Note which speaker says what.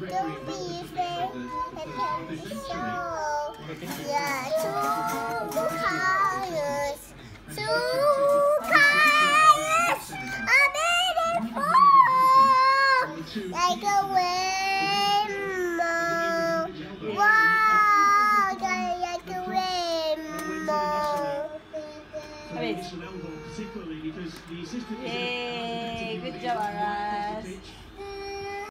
Speaker 1: Don't be afraid, it can be so. Yeah, two colors, are beautiful, like a rainbow. Wow, like a rainbow.
Speaker 2: Yay, good job, Aras.